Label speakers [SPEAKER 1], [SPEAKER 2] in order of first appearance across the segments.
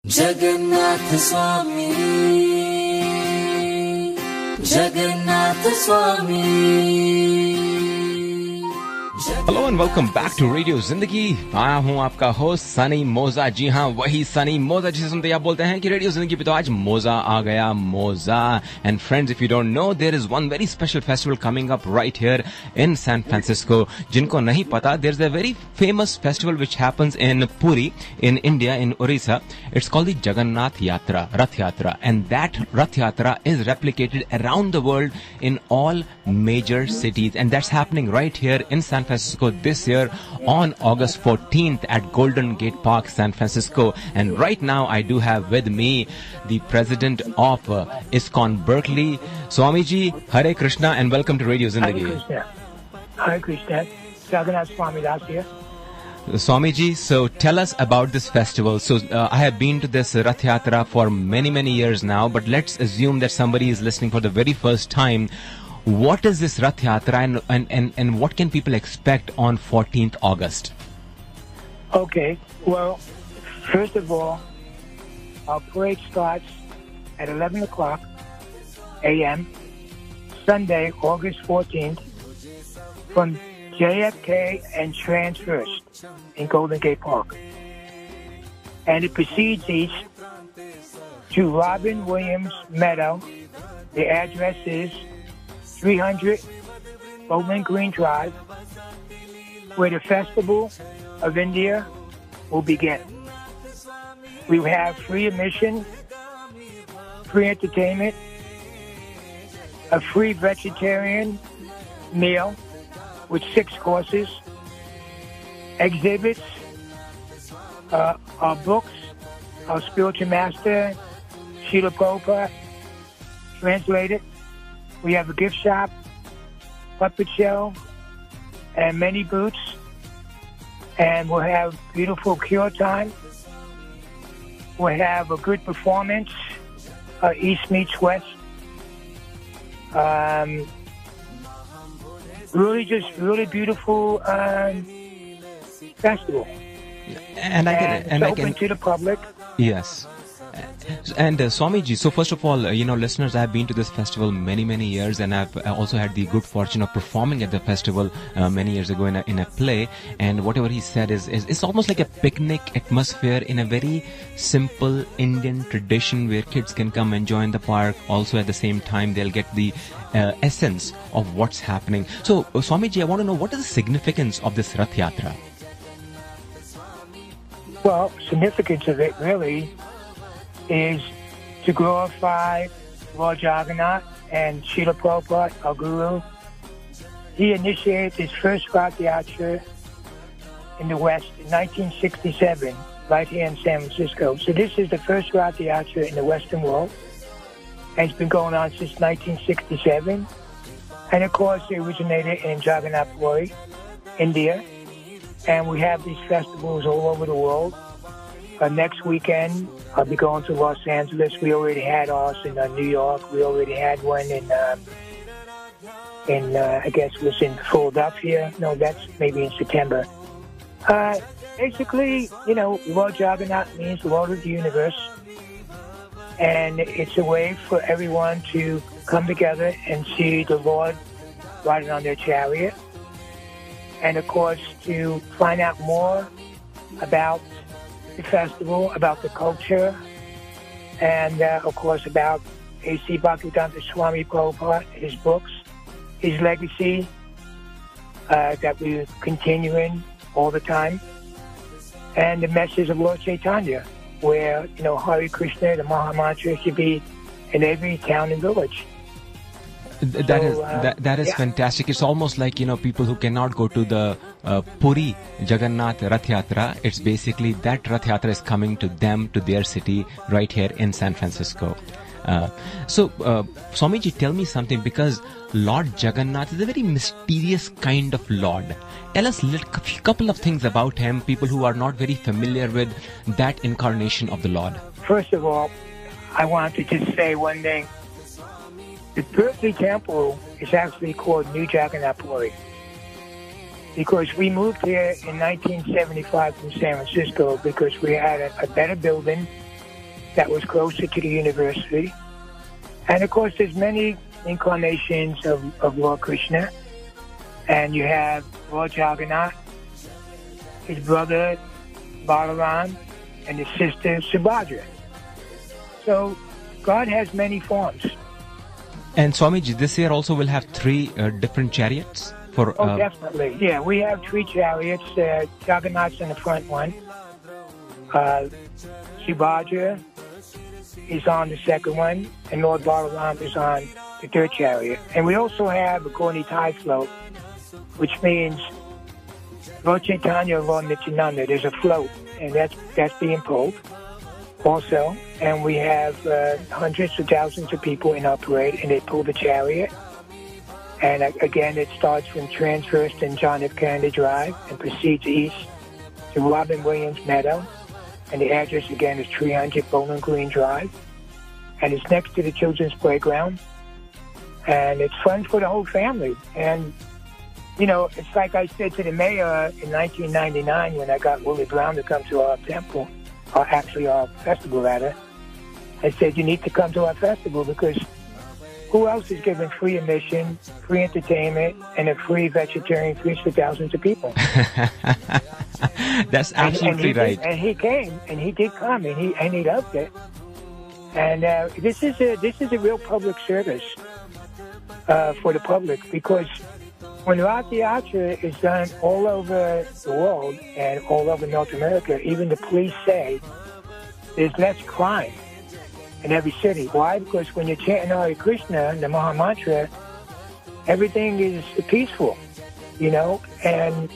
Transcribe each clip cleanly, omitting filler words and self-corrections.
[SPEAKER 1] Jagannatha Swami, Jagannatha Swami.
[SPEAKER 2] Hello and welcome back to radio Zindagi. आया हूँ आपका host Sunny मोजा। जी हाँ, वही सनी मोजा जिसे सुनते आप बोलते हैं कि रेडियो जिंदगी पे तो आज मोजा आ गया, मोजा। And friends, if you don't know, there is one very special festival coming up right here in San Francisco. जिनको नहीं पता, there is a very famous festival which happens in Puri in India, in Odisha. It's called the Jagannatha Yatra, Rathyatra, and that Rathyatra is replicated around the world in all major cities, and that's happening right here in San Francisco this year on August 14th at Golden Gate Park, San Francisco. And right now I do have with me the President of Iskcon Berkeley, Swamiji. Hare Krishna and welcome to Radio Zindagi.
[SPEAKER 3] Hare Krishna. Hare Krishna. Jagannatha Swami Dasa here.
[SPEAKER 2] Swamiji, so tell us about this festival. So I have been to this Rathyatra for many years now, but let's assume that somebody is listening for the very first time. What is this Rathyatra and what can people expect on 14th August?
[SPEAKER 3] Okay, well, first of all, our parade starts at 11 o'clock a.m. Sunday, August 14th, from JFK and Transverse in Golden Gate Park. And it proceeds east to Robin Williams Meadow. The address is 300 Bowling Green Drive, where the Festival of India will begin. We will have free admission, free entertainment, a free vegetarian meal with 6 courses, exhibits, our books, our spiritual master, Srila Prabhupada, translated. We have a gift shop, puppet show, and many booths. And we'll have beautiful cure time. We'll have a good performance, East meets West. Really beautiful festival.
[SPEAKER 2] And I can
[SPEAKER 3] open to the public.
[SPEAKER 2] Yes. And Swamiji, so first of all, listeners, I have been to this festival many years, and I've also had the good fortune of performing at the festival many years ago in a play. And whatever he said is it's almost like a picnic atmosphere in a very simple Indian tradition where kids can come enjoy in the park. Also, at the same time, they'll get the essence of what's happening. So, Swamiji, I want to know, what is the significance of this Rath Yatra?
[SPEAKER 3] Well, significance of it really is to glorify Lord Jagannatha and Srila Prabhupada, our Guru. He initiated his first Rath Yatra in the West in 1967, right here in San Francisco. So this is the first Rath Yatra in the Western world, and it's been going on since 1967. And of course, it originated in Jagannatha Puri, India, and we have these festivals all over the world. Next weekend, I'll be going to Los Angeles. We already had ours in New York. We already had one in I guess it was in Philadelphia. No, that's maybe in September. Basically, Lord Jagannath means Lord of the Universe. And it's a way for everyone to come together and see the Lord riding on their chariot. And, of course, to find out more about the festival, about the culture, and, of course, about A.C. Bhaktivedanta Swami Prabhupada, his books, his legacy that we're continuing all the time, and the message of Lord Chaitanya, where, Hare Krishna, the Maha Mantra, should be in every town and village.
[SPEAKER 2] That is fantastic. It's almost like, people who cannot go to the Puri Jagannath Rathyatra. It's basically that Rathyatra is coming to them, to their city, right here in San Francisco. So, Swamiji, tell me something, because Lord Jagannath is a very mysterious kind of Lord. Tell us a couple of things about him, people who are not very familiar with that incarnation of the Lord.
[SPEAKER 3] First of all, I want to just say one thing. The Berkeley Temple is actually called New Jagannatha Puri because we moved here in 1975 from San Francisco because we had a better building that was closer to the university. And of course, there's many incarnations of Lord Krishna. And you have Lord Jagannatha, his brother Balaram, and his sister Subhadra. So God has many forms.
[SPEAKER 2] And Swamiji, this year also will have 3 different chariots?
[SPEAKER 3] Definitely. Yeah, we have 3 chariots. Jagannath's in the front one. Subhadra is on the second one, and Lord Balaram is on the third chariot. And we also have a Gauni Thai float, which means Lord Chaitanya and Lord Nityananda. There's a float, and that's being pulled also. And we have hundreds of thousands of people in our parade, and they pull the chariot. And again, it starts from Transverse and John F. Kennedy Drive and proceeds east to Robin Williams Meadow. And the address again is 300 Bowling Green Drive. And it's next to the children's playground. And it's fun for the whole family. And, you know, it's like I said to the mayor in 1999 when I got Willie Brown to come to our temple, or actually our festival rather. I said, you need to come to our festival because who else is giving free admission, free entertainment, and a free vegetarian feast for thousands of people?
[SPEAKER 2] That's absolutely right.
[SPEAKER 3] And he came, and he did come, and he loved it. And this is a real public service for the public, because when Rathyatra is done all over the world and all over North America, even the police say there's less crime in every city. Why? Because when you're chanting Hare Krishna, the Maha Mantra, everything is peaceful, you know, and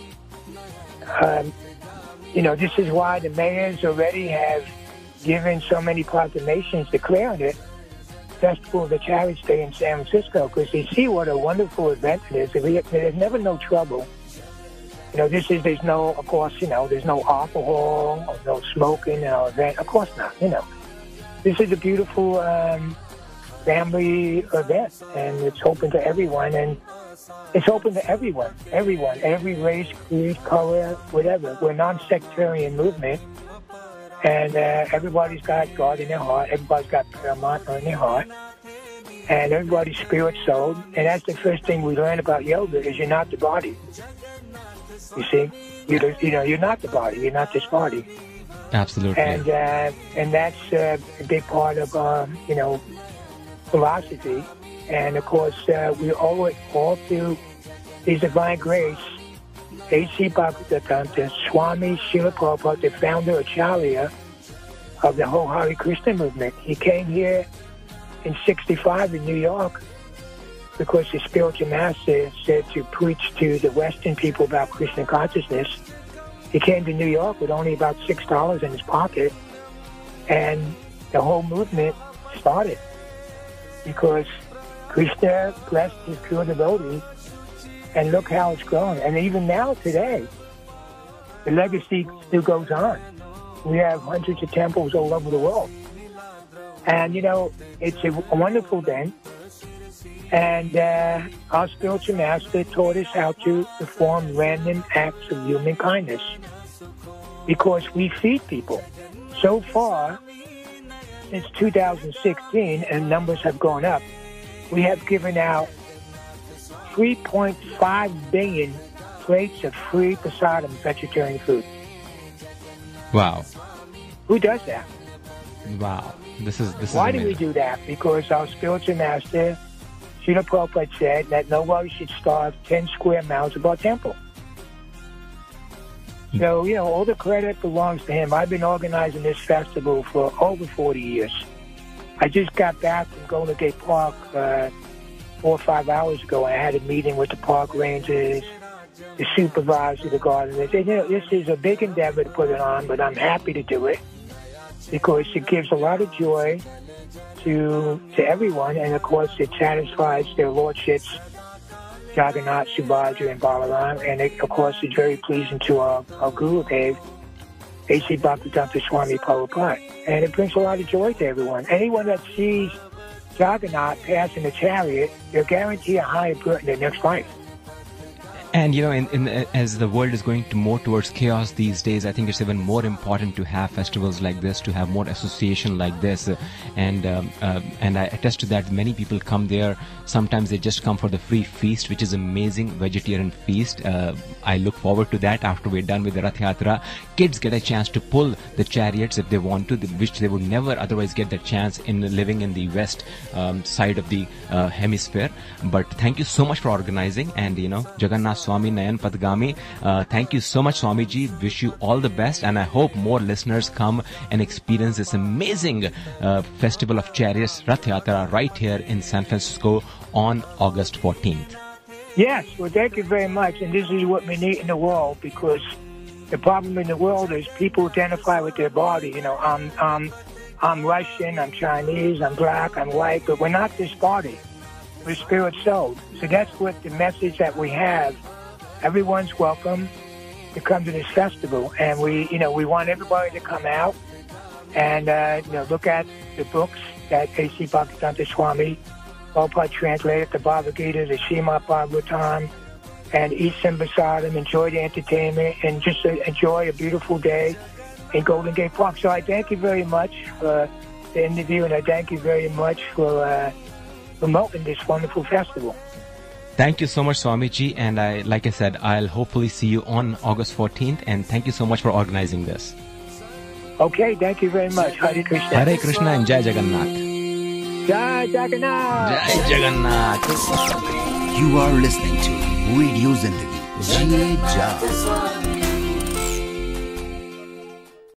[SPEAKER 3] you know, this is why the mayors already have given so many proclamations declaring it Festival of the Chariots Day in San Francisco, because they see what a wonderful event it is. There's never no trouble. You know, there's no, of course, you know, there's no alcohol or no smoking in our event. Of course not, you know. This is a beautiful family event, and it's open to everyone, and it's open to everyone, every race, creed, color, whatever. We're a non-sectarian movement, and everybody's got God in their heart, everybody's got Paramatma in their heart, and everybody's spirit soul, and that's the first thing we learn about yoga is you're not the body. You see? You're not the body, you're not this body.
[SPEAKER 2] Absolutely.
[SPEAKER 3] And that's a big part of you know, philosophy. And of course, we owe it all to His Divine Grace, A.C. Bhaktivedanta Swami Srila Prabhupada, the founder Acharya of the whole Hare Krishna movement. He came here in '65 in New York because the spiritual master said to preach to the Western people about Krishna consciousness. He came to New York with only about $6 in his pocket, and the whole movement started because Krishna blessed his pure devotee, and look how it's grown. And even now, today, the legacy still goes on. We have hundreds of temples all over the world. And, you know, it's a wonderful event. And our spiritual master taught us how to perform random acts of human kindness because we feed people. So far, since 2016, and numbers have gone up, we have given out 3.5 billion plates of free prasadam vegetarian food.
[SPEAKER 2] Wow.
[SPEAKER 3] Who does that?
[SPEAKER 2] Wow. This is
[SPEAKER 3] Why
[SPEAKER 2] amazing.
[SPEAKER 3] do we do that? Because our spiritual master, Srila Prabhupada, said that nobody should starve 10 square miles of our temple. So, you know, all the credit belongs to him. I've been organizing this festival for over 40 years. I just got back from Golden Gate Park 4 or 5 hours ago. I had a meeting with the park rangers, the supervisor, the gardeners. And, you know, this is a big endeavor to put it on, but I'm happy to do it because it gives a lot of joy to everyone, and of course it satisfies their lordships, Jagannatha, Subhadra, and Balaram, and it, of course, is very pleasing to our Guru Dev, A.C. Bhaktivedanta Swami Prabhupada, and it brings a lot of joy to everyone. Anyone that sees Jagannatha pass in a chariot, they're guaranteed a higher birth in their next life.
[SPEAKER 2] And as the world is going more towards chaos these days, I think it's even more important to have festivals like this, to have more association like this, and I attest to that. Many people come there. Sometimes they just come for the free feast, which is amazing vegetarian feast. I look forward to that after we're done with the Rathyatra. Kids get a chance to pull the chariots if they want to, which they would never otherwise get that chance in living in the west side of the hemisphere. But thank you so much for organizing, and Jagannatha Swami Nayan Padgami, thank you so much, Swamiji. Wish you all the best, and I hope more listeners come and experience this amazing festival of chariots, Rathyatra, right here in San Francisco on August 14th.
[SPEAKER 3] Yes, well, thank you very much. And this is what we need in the world, because the problem in the world is people identify with their body. I'm Russian, I'm Chinese, I'm black, I'm white, but we're not this body. We're spirit soul. So that's what the message that we have. Everyone's welcome to come to this festival, and we want everybody to come out and look at the books that A.C. Bhaktivedanta Swami Prabhupada translated, the Bhagavad Gita, the Srimad Bhagavatam, and eat some prasadam, enjoy the entertainment, and just enjoy a beautiful day in Golden Gate Park. So I thank you very much for the interview, and I thank you very much for promoting this wonderful festival.
[SPEAKER 2] Thank you so much, Swamiji, and like I said, I'll hopefully see you on August 14th, and thank you so much for organizing this.
[SPEAKER 3] Okay, thank you very much. Hare Krishna.
[SPEAKER 2] Hare Krishna and Jai Jagannath.
[SPEAKER 3] Jai Jagannath.
[SPEAKER 2] Jai Jagannath.
[SPEAKER 4] You are listening to Radio Zindagi. Jai Jagannath.